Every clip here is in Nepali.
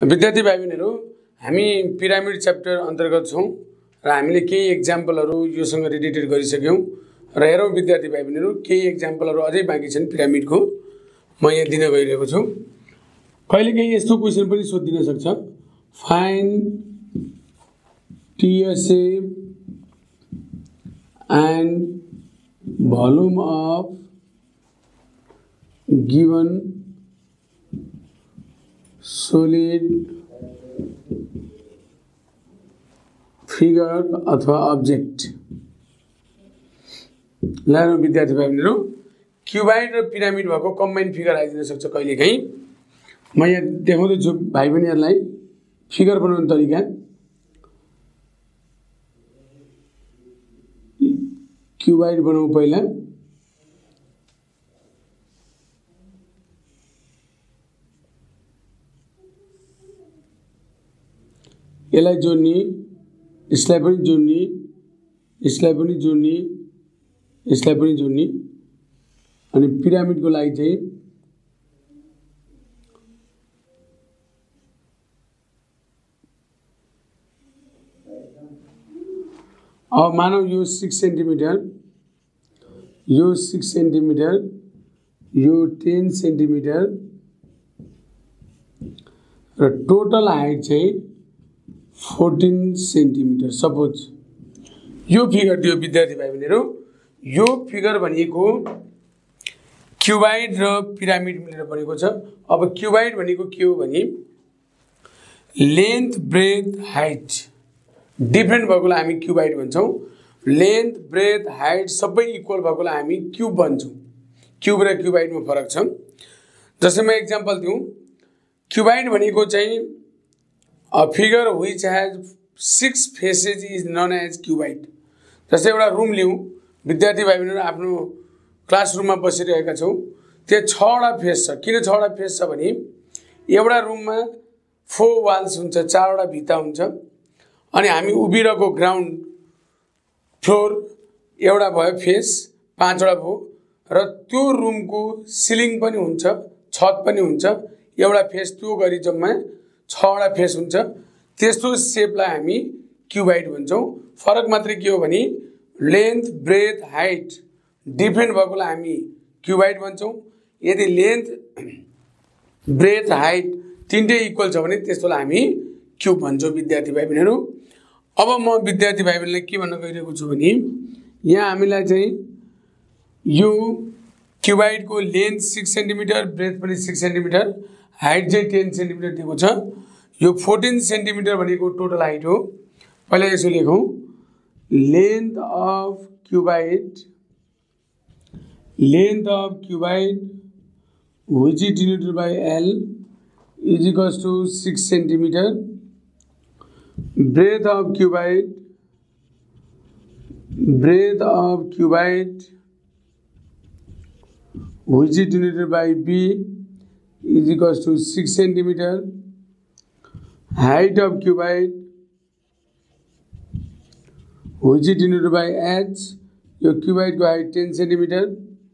विद्यार्थी भाइबहनीहरु हामी पिरामिड च्याप्टर अन्तर्गत छौं र हामीले केही एक्जाम्पलहरु योसँग रिलेटेड गरिसक्यौं र हेरौं विद्यार्थी भाइबहनीहरु केही एक्जाम्पलहरु अझै बाँकी छन् पिरामिडको म यहाँ दिन गइरहेको छु। कहिलेकाहीँ यस्तो क्वेशन पनि सोधिन सक्छ, find TSA and volume of given solid figure अथवा ऑब्जेक्ट। ल विद्यार्थी भाइहरुहरु, क्युबाइड र पिरामिड भएको कम्बाइन फिगर आइदिन सक्छ कहिलेकाहीँ। म यहाँ देखाउँदै छु भाइबहनीहरुलाई फिगर बनाउने तरिका। क्युबाइड बनाऊ पहिला। यसलाई जोड्ने, यसलाई पनि जोड्ने, यसलाई पनि जोड्ने, यसलाई पनि जोड्ने। अनि पिरामिडको लागि चाहिँ अब मानौ यो 6 सेन्टिमिटर, यो 6 सेन्टिमिटर, यो 10 सेन्टिमिटर र टोटल हाइट चाहिँ 14 सेन्टिमिटर। सपोज यो फिगर दियो विद्यार्थी भाइबहनीहरु। यो फिगर भनेको क्युबाइड र पिरामिड मिलेर बनेको छ। अब क्युबाइड भनेको के हो भने लेन्थ, ब्रेथ, हाइट डिफरेन्ट भएकोलाई हामी क्युबाइड भन्छौं। लेन्थ, ब्रेथ, हाइट सबै इक्वल भएकोलाई हामी क्यूब भन्छौं। क्यूब र क्युबाइडमा फरक छ। जस्तै म एक्जाम्पल दिउँ, क्युबाइड भनेको चाहिँ a figure which has 6 faces is known as cuboid। जस्तै एउटा रुम लिउँ, विद्यार्थी भाइबहनीहरु आफ्नो क्लासरुममा बसिरहेका छौं, त्यो 6 वटा फेस छ। किन 6 वटा फेस छ भने एउटा रुममा 4 वाल्स हुन्छ, 4 वटा भित्ता हुन्छ। अनि हामी उभिरहेको ग्राउन्ड फ्लोर एउटा भयो फेस, 5 वटा भयो र त्यो रुमको सिलिङ पनि हुन्छ, छत पनि हुन्छ, एउटा फेस। त्यो गरी जम्मा 6 वटा फेस हुन्छ। त्यस्तो शेपलाई हामी क्युबाइड भन्छौं। फरक मात्रै के हो भने लेन्थ, ब्रेथ, हाइट डिफरेन्ट भएकोलाई हामी क्युबाइड भन्छौं। यदि लेन्थ, ब्रेथ, हाइट तीनटै इक्वल छ भने त्यस्तोलाई हामी क्यूब भन्छौं विद्यार्थी भाइबहनीहरु। अब म विद्यार्थी भाइबहनीलाई के भन्न गइरहेको छु भने यहाँ हामीलाई चाहिँ यो क्युबाइडको लेन्थ 6 सेन्टिमिटर, ब्रेथ पनि 6 सेन्टिमिटर, हाइट चाहिँ 10 सेन्टिमिटर दिएको छ। यो 14 सेन्टिमिटर भनेको टोटल हाइट हो। पहिला यसो लेखौं, length of cuboid, length of cuboid which is denoted by L is equals to 6 centimeter। breadth of cuboid, breadth of cuboid which is denoted by B is equals to 6 centimeter। height of cuboid which is denoted by H, यो क्युबाइड को height 10 centimetre,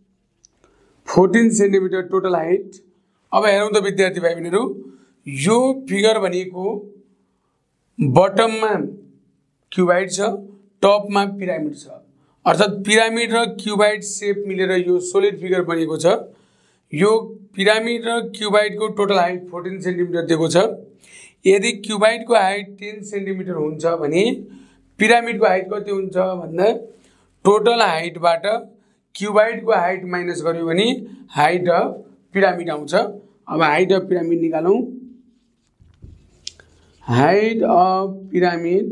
14 centimetre total height. अब हेरौं त विद्यार्थी भाइबहनीहरु, यो फिगर भनेको बटममा क्युबाइड छ, टपमा पिरामिड छ। अर्थात पिरामिड र क्युबाइड शेप मिलेर यो सोलिड फिगर बनेको छ। यो पिरामिड र क्युबाइडको टोटल हाइट 14 सेन्टिमिटर दिएको छ। यदि क्युबाइडको हाइट 10 सेन्टिमिटर हुन्छ भने पिरामिडको हाइट कति हुन्छ भन्दा टोटल हाइटबाट क्युबाइडको हाइट माइनस गर्यो भने हाइट अफ पिरामिड आउँछ। अब हाइट अफ पिरामिड निकालौं। Height of pyramid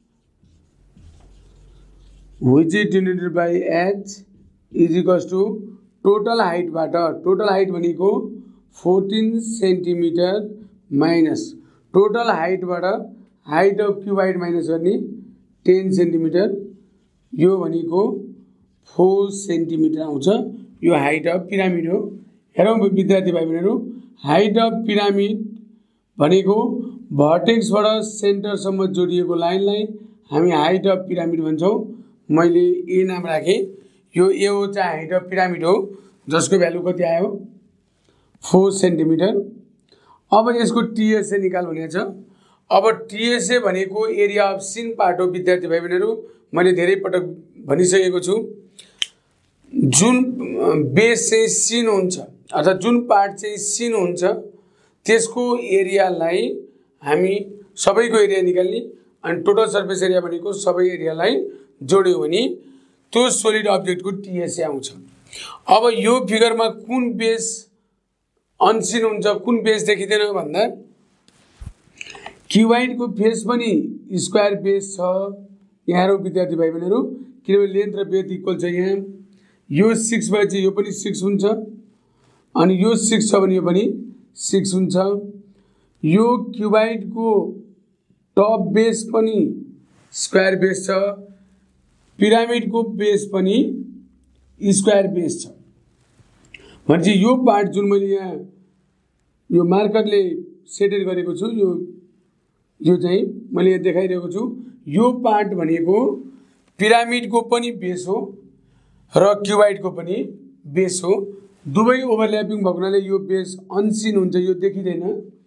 which is denoted by H is equals to total हाइटबाट, टोटल हाइट भनेको 14 सेन्टिमिटर माइनस टोटल हाइटबाट हाइट अफ क्युबाइड माइनस गर्ने 10 सेन्टिमिटर, यो भनेको 4 सेन्टिमिटर आउँछ। यो हाइट अफ पिरामिड हो। हेरौं विद्यार्थी भाइबहनीहरु, हाइट अफ पिरामिड भनेको भर्टेक्सबाट सेन्टरसम्म जोडिएको लाइनलाई हामी हाइट अफ पिरामिड भन्छौं। मैले ए नाम राखे। यो ए हो चाहिँ हाइट अफ पिरामिड हो, जसको भ्यालु कति आयो 4 सेन्टिमिटर। अब यसको टीएसए निकाल भनेको छ। अब टीएसए भनेको एरिया अफ सिन पार्ट हो विद्यार्थी भाइ बहिनीहरू। मैले धेरै पटक भनिसकेको छु, जुन बेस चाहिँ सिन हुन्छ अर्थात् जुन पार्ट चाहिँ सिन हुन्छ त्यसको एरियालाई हामी सबैको एरिया निकाल्ने अनि टोटल सर्फेस एरिया भनेको सबै एरियालाई जोड्यो भने त्यो सोलिड अब्जेक्टको टीएसए आउँछ। अब यो फिगरमा कुन बेस अनसिन हुन्छ, कुन बेस देखिँदैन भन्दा क्युबाइडको फेस पनि स्क्वायर बेस छ। यहाँ हेरौँ विद्यार्थी भाइ बहिनीहरू, किनभने लेन्थ र ब्रेथ इक्वल छ। यहाँ यो 6 भएपछि यो पनि 6 हुन्छ अनि यो 6 छ भने यो पनि 6 हुन्छ। यो क्युबाइडको टप बेस पनि स्क्वायर बेस छ, पिरामिडको बेस पनि स्क्वायर बेस छ। भनेपछि यो पार्ट जुन मैले यहाँ यो मार्करले सेटेड गरेको छु, यो चाहिँ मैले यहाँ देखाइरहेको छु, यो पार्ट भनेको पिरामिडको पनि बेस हो र क्युबाइडको पनि बेस हो। दुवै ओभरल्यापिङ भएको हुनाले यो बेस अनसिन हुन्छ, यो देखिँदैन।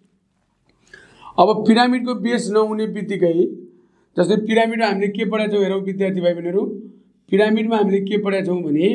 अब पिरामिडको बेस नहुने बित्तिकै, जस्तै पिरामिडमा हामीले के पढाएको छौँ हेरौँ विद्यार्थी भाइ बहिनीहरू। पिरामिडमा हामीले के पढाएको छौँ भने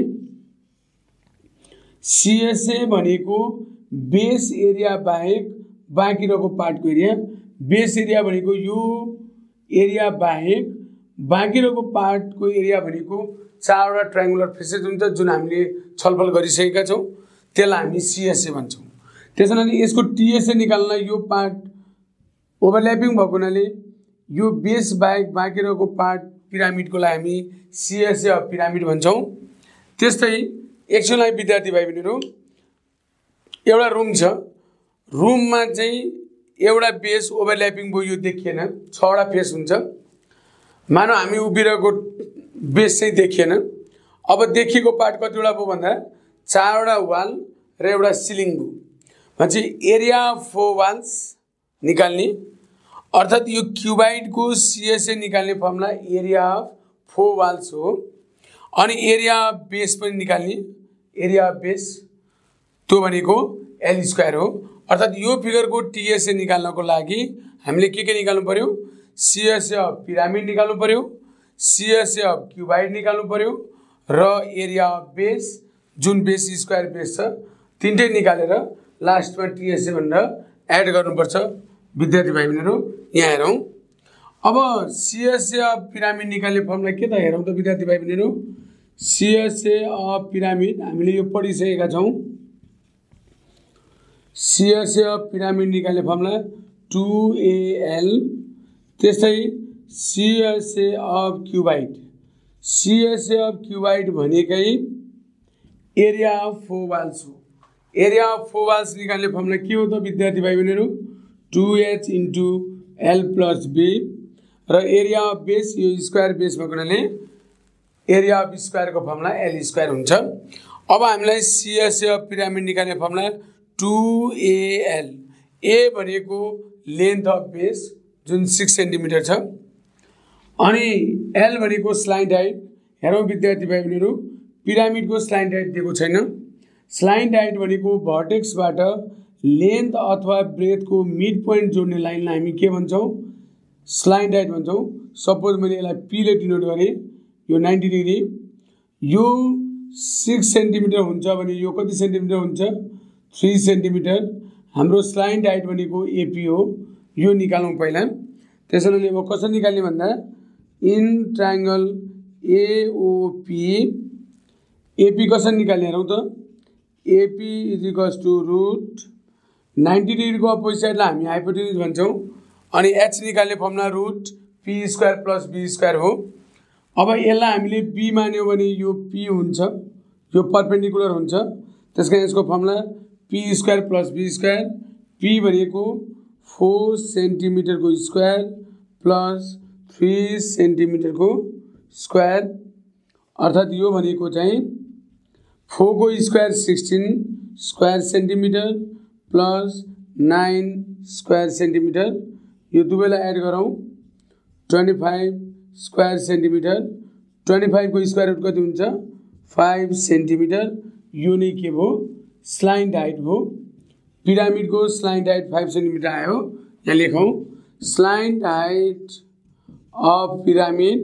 सीएसए भनेको बेस एरिया बाहेक बाँकी रहेको पार्टको एरिया। बेस एरिया भनेको यो एरिया बाहेक बाँकी रहेको पार्टको एरिया भनेको 4वटा ट्रायंगुलर फेसेस हुन्छ जुन हामीले छलफल गरिसकेका छौँ, त्यसलाई हामी सीएसए भन्छौँ। त्यसैले यसको टीएसए निकाल्न यो पार्ट ओभरल्यापिङ भएको हुनाले यो बेस बाहेक बाँकी रहेको पार्ट पिरामिडकोलाई हामी सीएसए अफ पिरामिड भन्छौँ। त्यस्तै एकछिनलाई विद्यार्थी भाइ बहिनीहरू, एउटा रुम छ, रुममा चाहिँ एउटा बेस ओभरल्यापिङ भयो, यो देखिएन, 6वटा फेस हुन्छ। मानौ हामी उभिरहेको बेस चाहिँ देखिएन। अब देखिएको पार्ट कतिवटा भयो भन्दा 4वटा वाल र एउटा सिलिङ भयो। भनेपछि एरिया अफ 4 वाल्स निकाल्ने, अर्थात् यो क्युबाइडको सीएसए निकाल्ने फर्मुला एरिया अफ 4 वाल्स हो। अनि एरिया अफ बेस पनि निकाल्ने, एरिया अफ बेस त्यो भनेको एल स्क्वायर हो। अर्थात् यो फिगरको टीएसए निकाल्नको लागि हामीले के निकाल्नु पर्यो? सीएसए अफ पिरामिड निकाल्नु पर्यो, सीएसए अफ क्युबाइड निकाल्नु पर्यो र एरिया अफ बेस जुन बेस स्क्वायर बेस छ तीनटै निकालेर लास्टमा टीएसए भनेर एड गर्नुपर्छ। विद्यार्थी भाइ बहिनीहरू यहाँ हेरौँ। अब सीएसए अफ पिरामिड निकाल्ने फर्मुला के त हेरौँ त विद्यार्थी भाइ बहिनीहरू। सीएसए अफ पिरामिड हामीले यो पढिसकेका छौँ। सीएसए अफ पिरामिड निकाल्ने फर्मुला 2AL। त्यस्तै CSA of cuboid, CSA of cuboid भनेकै एरिया अफ 4 वाल्स हो। एरिया अफ 4 वाल्स निकाल्ने फर्मुला के हो त विद्यार्थी भाइ बहिनीहरू? 2H into L plus B र एरिया अफ बेस यो स्क्वायर बेस भएको हुनाले एरिया अफ स्क्वायरको फर्मुला L स्क्वायर हुन्छ। अब हामीलाई सीएसए अफ पिरामिड निकाल्ने फर्मुला 2AL। ए भनेको लेन्थ अफ बेस जुन 6 सेन्टिमिटर छ अनि एल भनेको स्लाइड हाइट। हेरौँ विद्यार्थी भाइ बहिनीहरू, पिरामिडको स्लाइड हाइट दिएको छैन। स्लाइड हाइट भनेको भर्टेक्सबाट लेन्थ अथवा ब्रेथको मिड पोइन्ट जोड्ने लाइनलाई हामी के भन्छौँ? स्लाइड हाइट भन्छौँ। सपोज मैले यसलाई पीले डिनोट गरेँ, यो 90 डिग्री, यो 6 सेन्टिमिटर हुन्छ भने यो कति सेन्टिमिटर हुन्छ? 3 सेन्टिमिटर। हाम्रो स्लाइड हाइट भनेको एपी हो, यो निकालौँ पहिला। त्यसैले अब कसरी निकाल्ने भन्दा इन ट्रायंगल एओपी, एपी कसरी निकाल्ने हेरौँ त। AP is equals to root 90 डिग्रीको अपोजिट साइडलाई हामी हाइपोटेन्युज भन्छौँ अनि एच निकाल्ने formula root P square plus B square हो। अब यसलाई हामीले बी मान्यो भने यो पी हुन्छ, यो परपेन्डिकुलर हुन्छ। त्यसको यसको formula P square plus B square. P भनेको 4 सेन्टिमिटरको स्क्वायर प्लस 3 सेन्टिमिटरको स्क्वायर, अर्थात् यो भनेको चाहिँ 4 को square 16 square centimetre plus 9 square centimetre. यो दुवैलाई एड गरौँ 25 स्क्वायर सेन्टिमिटर। 25 को स्क्वायर रुट कति हुन्छ? 5 सेन्टिमिटर। यो नै के भयो? स्लाइड हाइट भयो। पिरामिडको स्लाइड हाइट 5 सेन्टिमिटर आयो। यहाँ लेखौँ slide height of pyramid,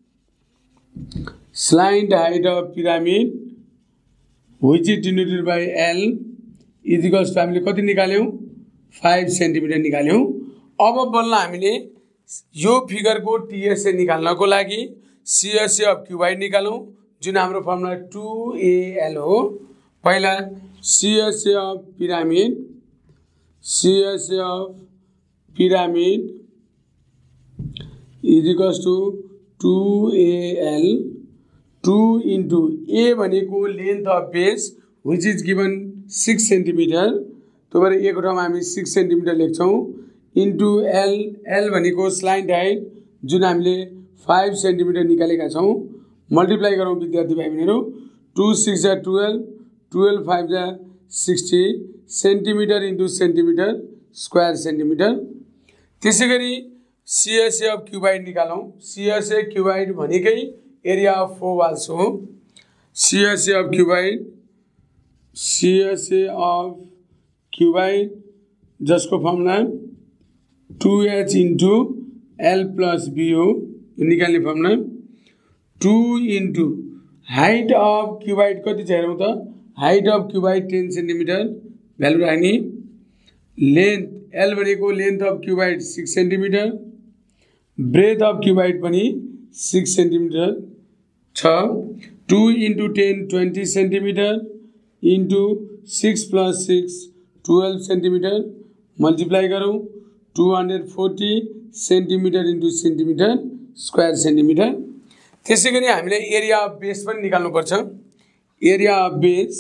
slide height of pyramid which is denoted by L is equals to हामीले कति निकाल्यौँ 5 सेन्टिमिटर निकाल्यौँ। अब बल्ल हामीले यो फिगरको टिएसए निकाल्नको लागि सिएसए अफ क्युबाइड निकालौँ जुन हाम्रो फर्मुला 2AL हो। पहिला CSA of pyramid, CSA of pyramid is equals to 2AL 2 into A भनेको length of base which is given 6 centimetre, त्यो भएर एक ठाउँमा हामी 6 सेन्टिमिटर लेख्छौँ इन्टु एल, एल भनेको स्लाइड हाइट जुन हामीले 5 सेन्टिमिटर निकालेका छौँ, मल्टिप्लाई गरौँ विद्यार्थी भाइ बहिनीहरू। 2 6 जा 12, 12 5 जा 60 centimetre into centimetre square centimetre. त्यसै गरी सिएसए अफ क्युबाइड निकालौँ। सिएसए क्युबाइड भनेकै एरिया अफ 4 वाल्स हो। CSA of cuboid, CSA of cuboid जसको formula 2H into L plus B हो, यो निकाल्ने formula. 2 into height of cuboid कति छ हेरौँ त, height of cuboid 10 centimetre value राख्ने। लेन्थ एल भनेको length of cuboid 6 centimetre, breadth of cuboid पनि 6 सेन्टिमिटर छ। 2 into 10 20 centimetre into 6 plus 6 12 centimetre, multiply गरौँ 240 centimetre into centimetre square centimetre. त्यसै गरी हामीले एरिया अफ बेस पनि निकाल्नुपर्छ। एरिया अफ बेस,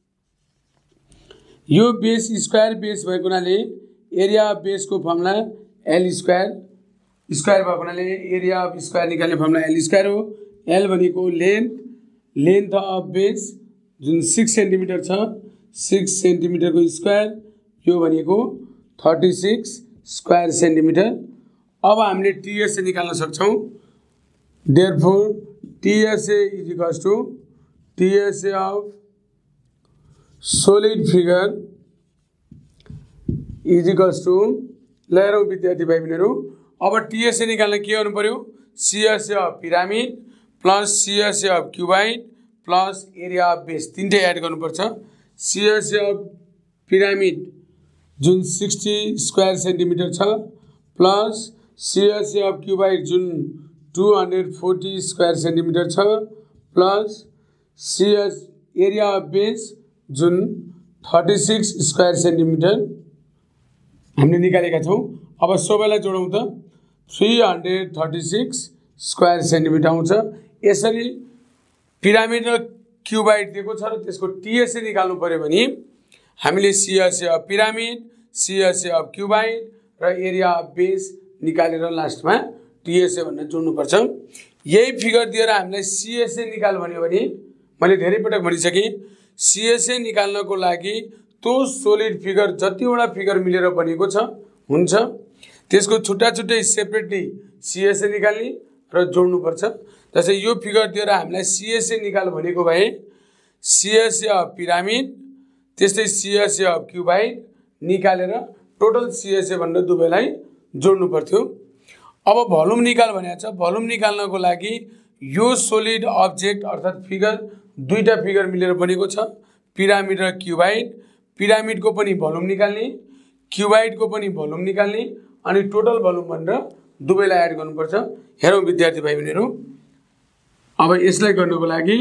यो बेस स्क्वायर बेस भएको हुनाले एरिया अफ बेसको फर्मुला एल स्क्वायर, स्क्वायर भएको हुनाले एरिया अफ स्क्वायर निकाल्ने फर्मुला एल स्क्वायर हो। एल भनेको लेन्थ, लेन्थ अफ बेस जुन 6 सेन्टिमिटर छ, 6 सेन्टिमिटरको स्क्वायर, यो भनेको 36 स्क्वायर सेन्टिमिटर। अब हामीले टिएसए निकाल्न सक्छौँ। Therefore TSA is equals to TSA of solid figure is equals to, ल हेरौँ विद्यार्थी भाइ बहिनीहरू, अब टिएसए निकाल्न के गर्नु पर्यो, CSA of pyramid plus CSA of cuboid plus area of base तीनटै एड गर्नुपर्छ। सिएसए अफ पिरामिड जुन 60 स्क्वायर सेन्टिमिटर छ प्लस सिएसए अफ क्युबाइड जुन 240 स्क्वायर सेन्टिमिटर छ plus C S area of base जुन 36 स्क्वायर सेन्टिमिटर हामीले निकालेका छौँ। अब सबैलाई जोडौँ त 336 स्क्वायर सेन्टिमिटर आउँछ। यसरी पिरामिड र क्युबाइड दिएको छ र त्यसको टिएसए निकाल्नु पर्यो भने हामीले CSA of pyramid, CSA of cuboid र एरिया अफ बेस निकालेर लास्टमा टिएसए भनेर जोड्नुपर्छ। यही फिगर दिएर हामीलाई सिएसए निकाल भन्यो भने मैले धेरै पटक भनिसकेँ, सिएसए निकाल्नको लागि त्यो सोलिड फिगर जतिवटा फिगर मिलेर बनेको छ हुन्छ त्यसको छुट्टा छुट्टै सेपरेटली सिएसए निकाल्ने र जोड्नुपर्छ। जस्तै यो फिगर दिएर हामीलाई सिएसए निकाल भनेको भए सिएसए अफ पिरामिड त्यस्तै सिएसए अफ क्युबाइड निकालेर टोटल सिएसए भनेर दुवैलाई जोड्नु पर्थ्यो। अब भोल्युम निकाल भनेको छ। भोल्युम निकाल्नको लागि यो सोलिड अब्जेक्ट अर्थात् फिगर दुईटा फिगर मिलेर बनेको छ, पिरामिड र क्युबाइड। पिरामिडको पनि भोल्युम निकाल्ने, क्युबाइडको पनि भोल्युम निकाल्ने अनि टोटल भोल्युम भनेर दुवैलाई एड गर्नुपर्छ। हेरौँ विद्यार्थी भाइ बहिनीहरू, अब यसलाई गर्नको लागि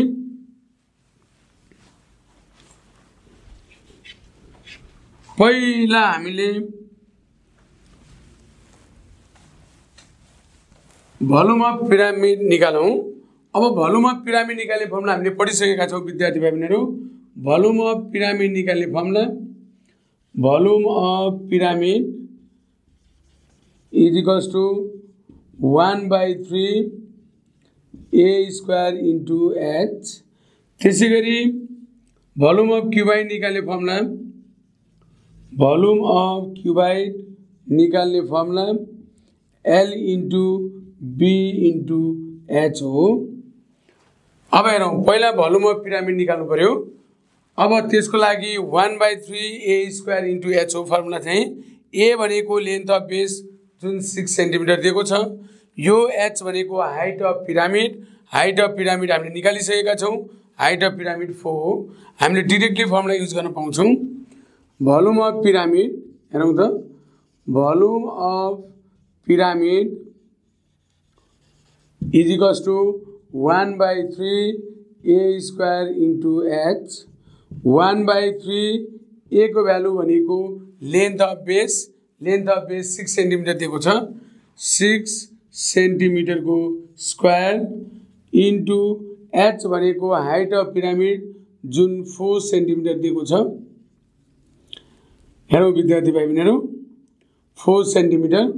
पहिला हामीले भोल्युम अफ पिरामिड निकालौँ। अब भोल्युम अफ पिरामिड निकाल्ने फर्मुला हामीले पढिसकेका छौँ विद्यार्थी भाइ बहिनीहरू। भोल्युम अफ पिरामिड निकाल्ने formula volume of pyramid is equals to 1/3 A square into H. त्यसै गरी भोल्युम अफ क्युबाइड निकाल्ने फर्मुला भोल्युम अफ क्युबाइड निकाल्ने formula L into B into H हो। अब हेरौँ, पहिला भोल्युम अफ पिरामिड निकाल्नु पर्यो। अब त्यसको लागि 1/3 a स्क्वायर इन्टु h हो फर्मुला चाहिँ। a भनेको लेन्थ अफ बेस जुन 6 सेन्टिमिटर दिएको छ, यो h भनेको height of pyramid. Height of pyramid हामीले निकालिसकेका छौँ, हाइट अफ पिरामिड 4 हो। हामीले डिरेक्टली फर्मुला युज गर्न पाउँछौँ। भोल्युम अफ पिरामिड, हेरौँ त, volume of pyramid is equals to 1/3 a square into h। 1/3 a को भ्यालु भनेको length of base, length of base 6 centimetre दिएको छ, 6 सेन्टिमिटरको स्क्वायर इन्टु h भनेको हाइट अफ पिरामिड जुन 4 सेन्टिमिटर दिएको छ। हेरौँ विद्यार्थी भाइ बहिनीहरू, 4 सेन्टिमिटर।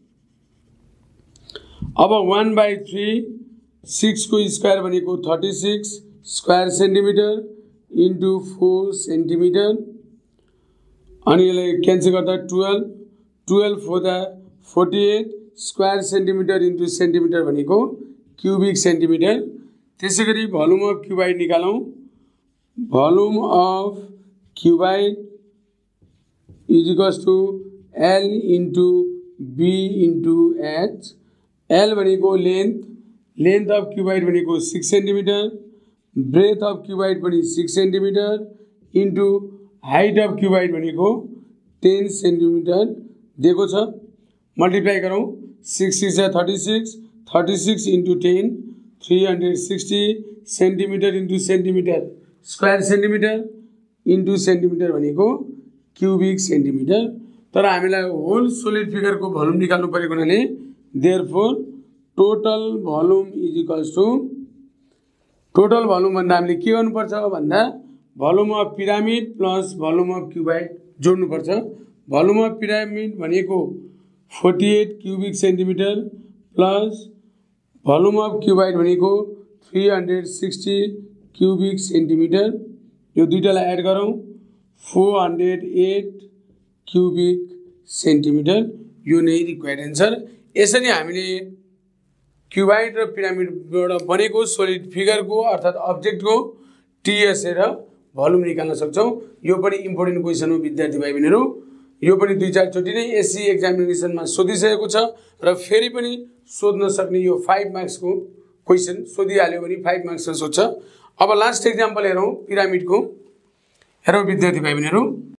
अब 1/3 6 को स्क्वायर भनेको 36 स्क्वायर सेन्टिमिटर इन्टु 4 सेन्टिमिटर। अनि यसलाई क्यान्सल गर्दा 12 फोर्दा 48 स्क्वायर सेन्टिमिटर इन्टु सेन्टिमिटर भनेको क्युबिक सेन्टिमिटर। त्यसै गरी भोल्युम अफ क्युबाइड निकालौँ। Volume of cuboid is equals to L into B into H। L भनेको लेन्थ, लेन्थ अफ क्युबाइड भनेको 6 सेन्टिमिटर, ब्रेथ अफ क्युबाइड पनि 6 centimetre into height of cuboid भनेको 10 सेन्टिमिटर दिएको छ। मल्टिप्लाई गरौँ, 6 6 36, 36 इन्टु 10 360 centimetre into centimetre square centimetre into centimetre भनेको क्युबिक सेन्टिमिटर। तर हामीलाई होल सोलिड फिगरको भोल्युम निकाल्नु परेको हुनाले therefore total volume is equals to, total volume भन्दा हामीले के गर्नुपर्छ भन्दा volume of pyramid plus volume of cuboid जोड्नुपर्छ। भोल्युम अफ पिरामिड भनेको 48 cubic centimetre plus volume of cuboid भनेको 360 क्युबिक सेन्टिमिटर। यो दुईटालाई एड गरौँ, 408 क्युबिक सेन्टिमिटर। यो नै रिक्वायर्ड एन्सर। यसरी हामीले क्युबाइड र पिरामिडबाट बनेको सोलिड फिगरको अर्थात् अब्जेक्टको टिएसए र भोल्युम निकाल्न सक्छौँ। यो पनि इम्पोर्टेन्ट क्वेसन हो विद्यार्थी भाइ बहिनीहरू। यो पनि 2-4 चोटि नै एससी एक्जामिनेसनमा सोधिसकेको छ र फेरि पनि सोध्न सक्ने यो 5 मार्क्सको क्वेसन सोधिहाल्यो भने 5 मार्क्समा सोध्छ। अब लास्ट एक्जाम्पल हेरौँ पिरामिडको। हेरौँ विद्यार्थी भाइ बहिनीहरू,